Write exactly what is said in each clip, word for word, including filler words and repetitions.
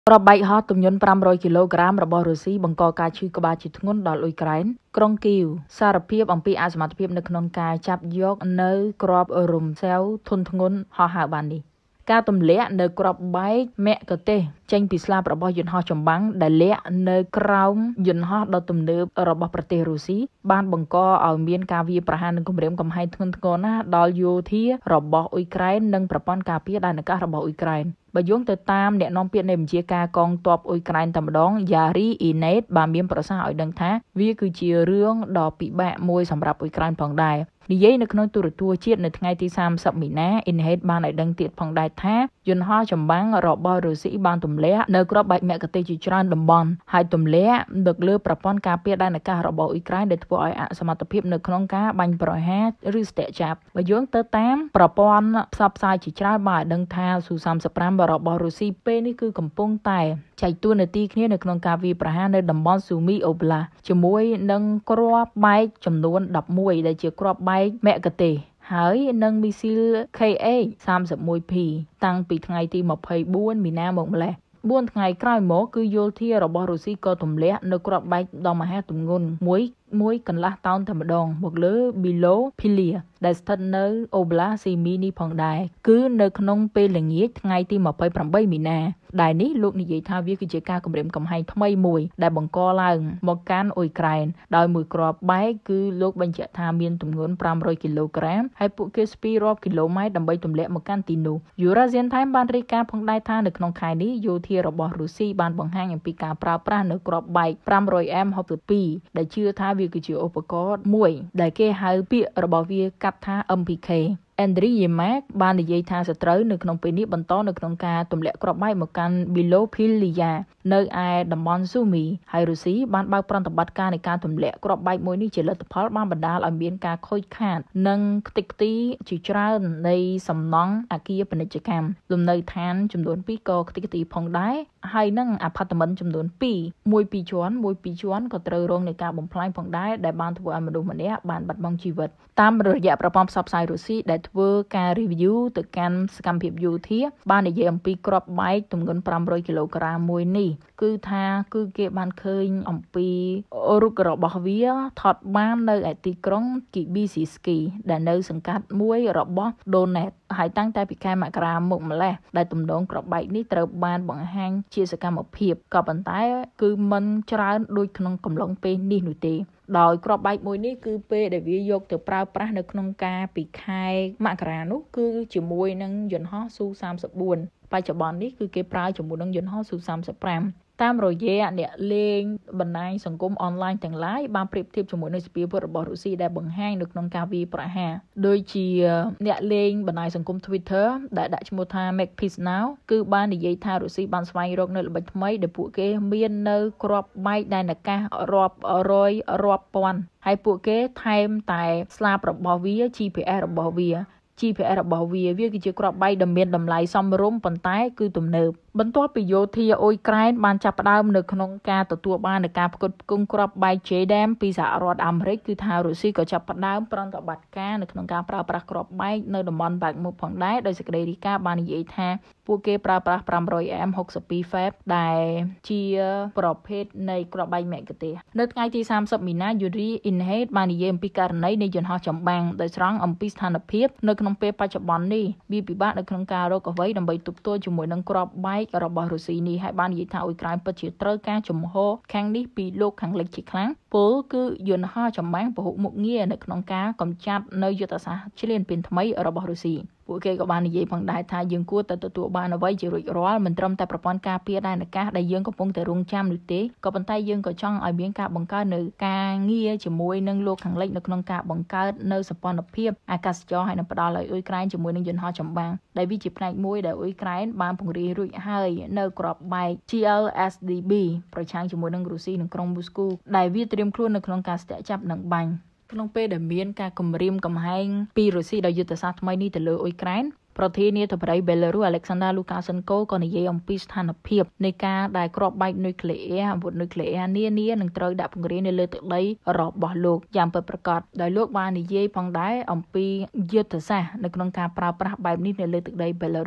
ក្របបែកហោះទម្ងន់five hundredគីឡូក្រាមរបស់រុស្ស៊ីបង្កការឈឺក្បាលជាធ្ងន់ដល់អ៊ុយក្រែនក្រុងគីវសារភាពអំពីអសមត្ថភាពនៅក្នុងការចាប់យកនៅគ្រាប់រំសេវធុនធ្ងន់ហោះហើរបាននេះការទម្លាក់នៅគ្រាប់បែកមគ្គុទ្ទេសក៍ចេញពីស្លាបរបស់យន្តហោះចម្បាំងដែលលាក់នៅក្រោមយន្តហោះដ៏ទំនើបរបស់ប្រទេសរុស្ស៊ីបានបង្កឲ្យមានការវាយប្រហារនិងគំរាមកំហែងធ្ងន់ធ្ងរណាស់ដល់យោធារបស់អ៊ុយក្រែននិងប្រព័ន្ធការពារដែនអាកាសរបស់អ៊ុយក្រែនបើយោងទៅតាមអ្នកនាំពាក្យនៃបញ្ជាការកងទ័ពអ៊ុយក្រែនតែម្ដងយ៉ារីអ៊ីណេតបានមានប្រសាសន៍ឲ្យដឹងថាវាគឺជារឿងដ៏ពិបាកមួយសម្រាប់អ៊ុយក្រែនផងដែរនិយាយនៅក្នុងទូរទស្សន៍ជាតិនៅថ្ងៃទីthirtyមីនាអ៊ីណេតបានឲ្យដឹងទៀតផងដែរថាយន្តហោះចម្បាំងរបស់រុស្ស៊ីបានទម្លាក់នៅគ្រាប់បែកមគ្គុទ្ទេសក៍ជាច្រើនតំបន់ហើយទម្លាក់ដឹកលើប្រព័ន្ធការពារដែនអាកាសរបស់អ៊ុយក្រែនដែលធ្វើឲ្យអសមត្ថភាពនៅក្នុងការបាញ់ប្រហារឬស្ទាក់ចាប់បើយោងទៅតាមប្រព័ន្ធផ្សព្វផ្សាយជាច្រើនបានឲ្យដឹងថាស៊ូthirty-fiveរបស់រុស្ស៊ីពេលនេះគឺកំពុងតែចែកតួនាទីគ្នានៅក្នុងការវាយប្រហារនៅតំបន់ស៊ូមីអូប្លាសជាមួយនឹងគ្រាប់បែកចំនួនelevenដែលជាគ្រាប់បែកមគ្គុទ្ទេសក៍ហើយនឹងមីស៊ីល K H thirty-one P តាំងពីថ្ងៃទីtwenty-fourមីនាមកម្លេះfourថ្ងៃក្រោយមកគឺយោធារបស់រុស្ស៊ីក៏ទម្លាក់នៅគ្រាប់បែកដ៏មហាទម្ងន់មួយមួយកន្លះតោនតែម្ដងមកលើ Bilophillia ដែលស្ថិតនៅអូប្លាសស៊ីមីនេះផងដែរគឺនៅក្នុងពេលល្ងាចថ្ងៃទីtwenty-eightមីនាដែលនេះលោកនិយាយថាវាគឺជាការគម្រាមកំហែងថ្មីមួយដែលបង្កឡើងមកកាន់អ៊ុយក្រែនដោយមួយគ្រាប់បែកគឺលោកបញ្ជាក់ថាមានទម្ងន់five hundredគីឡូក្រាមហើយពួកគេស្ពីរាប់គីឡូម៉ែត្រដើម្បីទម្លាក់មកកាន់ទីនោះ Eurasian Times បានរាយការណ៍ផងដែរថានៅក្នុងខែនេះយោធារបស់រុស្ស៊ីបានបង្ហាញអំពីការប្រើប្រាស់នៅគ្រាប់បែកfive hundred M sixty-twoដែលជឿថាវាគឺជាឧបករណ៍មួយដែលគេហៅពាក្យរបស់វាកាត់ថា M P K Andriy Yermak បាននិយាយថាសត្រូវនៅក្នុងពេលនេះបន្តនៅក្នុងការទម្លាក់គ្រាប់បែកមកកាន់ Bilophillia នៅឯតំបន់ Sumy ហើយរុស្ស៊ីបានបើកប្រតិបត្តិការនៃការទម្លាក់គ្រាប់បែកមួយនេះជាលទ្ធផលបានបណ្ដាលឲ្យមានការខូចខាតនិងខ្ទេចខ្ទីជាច្រើននៃសំណង់អគារពាណិជ្ជកម្មលំនៅឋានចំនួនtwoក៏ខ្ទេចខ្ទីផងដែរហើយនឹងអាផាតមិនចំនួនtwoមួយពីរជាន់មួយពីរជាន់ក៏ត្រូវរងនឹងការបំផ្លាញផងដែរដែលបានធ្វើឲ្យមនុស្សម្នាក់បានបាត់បង់ជីវិតតាមរយៈប្រព័ន្ធផ្សព្វផ្សាយរុស្ស៊ីដែលធ្វើការ review ទៅកាន់សកម្មភាពយោធាបាននិយាយអំពីគ្រាប់បែកទម្ងន់five hundredគីឡូក្រាមមួយនេះគឺថាគឺគេបានឃើញអំពីរូបរបស់វាថតបាននៅឯទីក្រុង Kibysysky ដែលនៅសង្កាត់មួយរបស់ Donetsk ហើយតាំងតែពីខែមករាមកម្លេះដែលទំនងគ្រាប់បែកនេះត្រូវបានបង្ហាញជាសកម្មភាពក៏ប៉ុន្តែគឺមិនច្រើនដូចក្នុងកំឡុងពេលនេះនោះទេដោយគ្រាប់បែកមួយនេះគឺពេលដែលវាយកទៅប្រើប្រាស់នៅក្នុងការពីខែមករានោះគឺជាមួយនឹងយន្តហោះ ស៊ូthirty-four បច្ចុប្បន្ននេះគឺគេប្រើជាមួយនឹងយន្តហោះ ស៊ូthirty-fiveតាមរយៈអ្នកលេងបណ្ដាញសង្គមអនឡាញទាំងឡាយបានប្រៀបធៀបជាមួយនឹងសភាវុធរបស់រុស្ស៊ីដែលបង្ហាញនៅក្នុងការវាយប្រហារដូចជាអ្នកលេងបណ្ដាញសង្គម Twitter ដែលដាក់ឈ្មោះថា Make Peace Now គឺបាននិយាយថារុស្ស៊ីបានស្វែងរកនៅល្បិចថ្មីដែលពួកគេមាននៅគ្រាប់បែកដែនអាកាសរាប់រយរាប់ពាន់ហើយពួកគេថែមតែស្លាបរបស់វា G P S របស់វាG P S របស់វាវាគឺជាគ្រាប់បែកដ៏មានតម្លៃសមរម្យប៉ុន្តែគឺទំនើបបន្ទាប់ពីយោធាអ៊ុយក្រែនបានចាប់ផ្ដើមនៅក្នុងការទទួលបាននៃការផ្គត់ផ្គង់គ្រាប់បែក J D A M ពីសហរដ្ឋអាមេរិកគឺថារុស្ស៊ីក៏ចាប់ផ្ដើមប្រតិបត្តិការនៅក្នុងការប្រើប្រាស់គ្រាប់បែកនៅតំបន់បាក់មុខផងដែរដោយសេចក្តីរាយការណ៍បាននិយាយថាពួកគេប្រើប្រាស់five hundred M sixty-two F A B ដែលជាប្រភេទនៃគ្រាប់បែកមគ្គុទ្ទេសក៍នៅថ្ងៃទីthirtyមីនាយូរីអ៊ីនហេតបាននិយាយអំពីករណីនៃយន្តហោះចម្បាំងដោយស្រង់អំពីស្ថានភាពនៅក្នុងពេលបច្ចុប្បន្ននេះវាពិបាកនៅក្នុងការរកអ្វីដើម្បីទប់ទល់ជាមួយនឹងគ្រាប់បែករបស់រុស្ស៊ីនេះហើយបាននិយាយថាអ៊ុយក្រែនពិតជាត្រូវការជំហរខាងនេះពីលោកខាងលិចជាខ្លាំងពលគឺយន្តហោះចម្បាំងពហុមុខងារនៅក្នុងការកម្ចាត់នៅយុទ្ធសាស្ត្រឈ្លានពានថ្មីរបស់រុស្ស៊ីពួកគេក៏បាននិយាយផងដែរថាយើងគួរតែទទួលបានអ្វីជារួចរាល់មិនត្រឹមតែប្រព័ន្ធការពារដែនអាកាសដែលយើងកំពុងតែរងចាំនោះទេក៏ប៉ុន្តែយើងក៏ចង់ឲ្យមានការបង្កើតនៅការងារជាមួយនឹងលោកខាងលិចនៅក្នុងការបង្កើតនៅសម្ព័ន្ធភាពអាកាសចរហើយនឹងផ្ដល់ឲ្យអ៊ុយក្រែនជាមួយនឹងយន្តហោះចម្បាំងដែលវាជាផ្នែកមួយដែលអ៊ុយក្រែនបានពង្រាយរួចហើយនៅគ្រាប់បែក G L S D B ប្រឆាំងជាមួយនឹងរុស្ស៊ីនៅក្រុងមូស្គូដែលវាត្រៀមខ្លួននៅក្នុងការស្ទាក់ចាប់និងបាញ់ក្នុងពេលដែលមានការគំរាមកំហែងពីរុស្ស៊ីដោយយុទ្ធសាស្ត្រថ្មីនេះទៅលើអ៊ុយក្រែនប្រធានាធិបតីបេឡារុស Alexander Lukashenko ក៏និយាយអំពីស្ថានភាពនៃការដែលគ្រាប់បែកនុយក្លេអ៊ែរអាវុធនុយក្លេអ៊ែរនានានឹងត្រូវដាក់ពង្រាយនៅលើទឹកដីរបស់លោកយ៉ាងពិតប្រាកដដោយលោកបាននិយាយផងដែរអំពីយុទ្ធសាស្ត្រនៅក្នុងការប្រើប្រាស់បែបនេះនៅលើទឹកដីបេឡារុស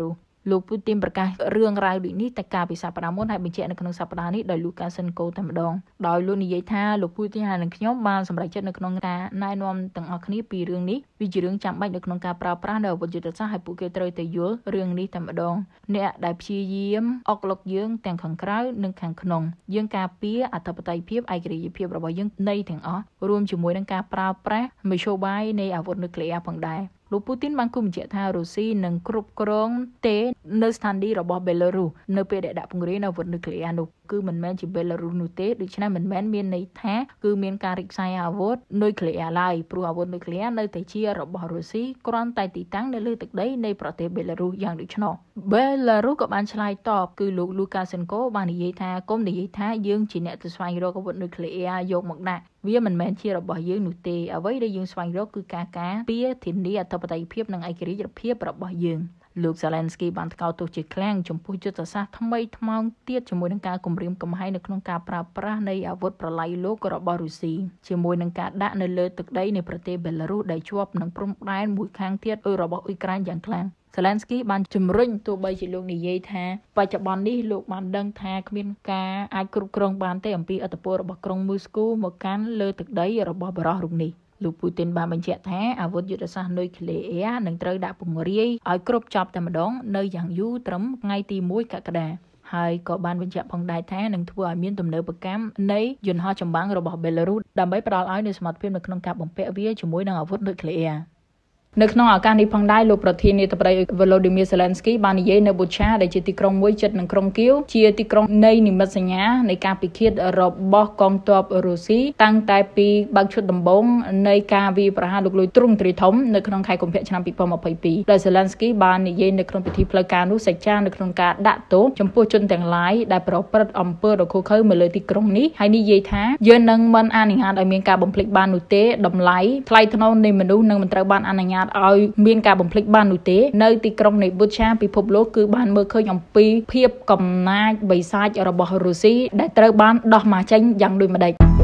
លោកពូទីនប្រកាសរឿងរ៉ាវដូចនេះតែការពិសាបដាមុនហើយបញ្ជាក់នៅក្នុងសប្តាហ៍នេះដោយលូកាសិនកូតែម្ដងដោយលោកនិយាយថាលោកពូទីនហើយនឹងខ្ញុំបានសម្រេចចិត្តនៅក្នុងការណែនាំទាំងអស់គ្នាពីរឿងនេះវាជារឿងចាំបាច់នៅក្នុងការប្រើប្រាស់នៅអាវុធយុទ្ធសាស្ត្រហើយពួកគេត្រូវតែយល់រឿងនេះតែម្ដងអ្នកដែលព្យាយាមអុកលុកយើងទាំងខាងក្រៅនិងខាងក្នុងយើងការពារអធិបតេយ្យភាពឯករាជ្យភាពរបស់យើងនៃទាំងអស់រួមជាមួយនឹងការប្រើប្រាស់មធ្យោបាយនៃអាវុធនុយក្លេអ៊ែរផងដែរលោកពូទីនបានគូបញ្ជាក់ថារុស្ស៊ីនឹងគ្រប់គ្រងទេនៅស្ថានីយ៍របស់បេឡារុសនៅពេលដែលដាក់ពង្រាយនៅអាវុធនុយក្លេអ៊ែរនោះគឺមិនមែនជាបេឡារុសនោះទេដូច្នេះមិនមែនមានន័យថាគឺមានការរីកសាយអាវុធនុយក្លេអ៊ែរឡើយព្រោះអាវុធនុយក្លេអ៊ែរនៅតែជារបស់រុស្ស៊ីគ្រាន់តែទីតាំងនៅលើទឹកដីនៃប្រទេសបេឡារុសយ៉ាងដូច្នោះបេឡារុសក៏បានឆ្លើយតបគឺលោកលូកាសិនកូបាននិយាយថាគុំនិយាយថាយើងជាអ្នកទៅស្វែងរកអាវុធនុយក្លេអ៊ែរយកមកដាក់វាមិនមែនជារបស់យើងនោះទេអ្វីដែលយើងស្វែងរកគឺការការពារធានាអធិបតេយ្យភាពនិងឯករាជ្យភាពរបស់យើងលោកសាឡែនស្គីបានថ្កោលទោសជាខ្លាំងចំពោះយុទ្ធសាស្ត្រថ្មីថ្មោងទៀតជាមួយនឹងការគំរាមកំហែងនៅក្នុងការប្រើប្រាស់នៃអាវុធប្រឡាយលោករបស់រុស្ស៊ីជាមួយនឹងការដាក់នៅលើទឹកដីនៃប្រទេសបេឡារុសដែលជាប់នឹងព្រំដែនមួយខាងទៀតរបស់អ៊ុយក្រែនយ៉ាងខ្លាំងសាឡែនស្គីបានជំរុញទោះបីជាលោកនិយាយថាបច្ចុប្បន្ននេះលោកបានដឹងថាគ្មានការអាចគ្រប់គ្រងបានទេអំពីឥទ្ធិពលរបស់ក្រុងមូស្គូមកកាន់លើទឹកដីរបស់បរិសុទ្ធរូបនេះលោកពូទីនបានបញ្ជាក់ថាអាវុធយុទ្ធសាស្ត្រនុយក្លេអ៊ែរនឹងត្រូវដាក់ពង្រាយឲ្យគ្រប់ចប់តែម្ដងនៅយ៉ាងយូរត្រឹមថ្ងៃទីមួយកក្កដាហើយក៏បានបញ្ជាក់ផងដែរថានឹងធ្វើឲ្យមានទំនើបកម្មនៃយន្តហោះចម្បាំងរបស់បេឡារុសដើម្បីផ្ដល់ឲ្យនូវសមត្ថភាពនៅក្នុងការបំពាក់វាជាមួយនឹងអាវុធនុយក្លេអ៊ែរនៅក្នុងឱកាសនេះផងដែរលោកប្រធានាធិបតី Volodymyr Zelensky បាននិយាយនៅ Bucha ដែលជាទីក្រុងមួយជិតនឹងក្រុងគៀវជាទីក្រុងនៃនិមិត្តសញ្ញានៃការពិឃាតរបស់កងទ័ពរុស្ស៊ីតាំងតែពីបើកឈុតដំបូងនៃការវាយប្រហារលោកលួយទ្រង់ទ្រាយធំនៅក្នុងខែកុម្ភៈឆ្នាំពីរពាន់ម្ភៃពីរដែល Zelensky បាននិយាយនៅក្នុងពិធីផ្លូវការនោះសេចក្ដីនៅក្នុងការដាក់ទោសចំពោះជនទាំងឡាយដែលប្រព្រឹត្តអំពើដ៏ឃោរឃៅមកលើទីក្រុងនេះហើយនិយាយថាយើងនឹងមិនអនុញ្ញាតឲ្យមានការបំភ្លេចបាននោះទេតម្លៃថ្លៃថ្នូរនៃមនុស្សនឹងមិនត្រូវបានអនុញ្ញាតឲ្យមានការបំភ្លេចបាននោះទេនៅទីក្រុងនៃ Bucha ពិភពលោកគឺបានមើលឃើញអំពីភាពកំណាចបិសាចរបស់រុស្ស៊ីដែលត្រូវបានដោះមកចេញយ៉ាងដូចម្ដេច